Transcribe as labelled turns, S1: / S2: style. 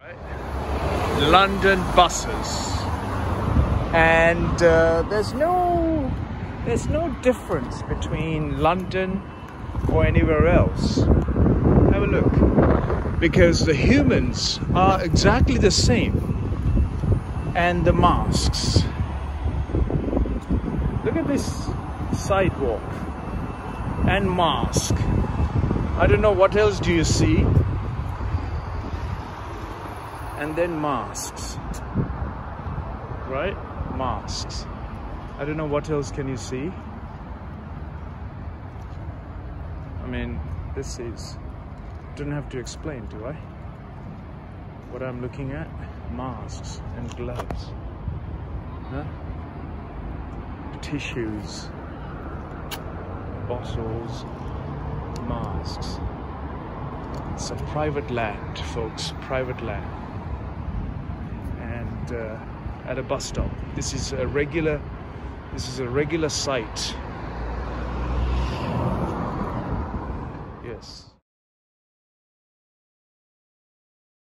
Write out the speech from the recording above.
S1: London buses, and there's no difference between London or anywhere else. Have a look, because the humans are exactly the same, and the masks. Look at this sidewalk and mask. I don't know what else do you see. And then masks, right? Masks. I don't know what else can you see. I mean, this is, don't have to explain, do I? What I'm looking at, masks and gloves, huh? Tissues, bottles, masks. It's a private land, folks, private land. And at a bus stop. This is a regular sight. Yes.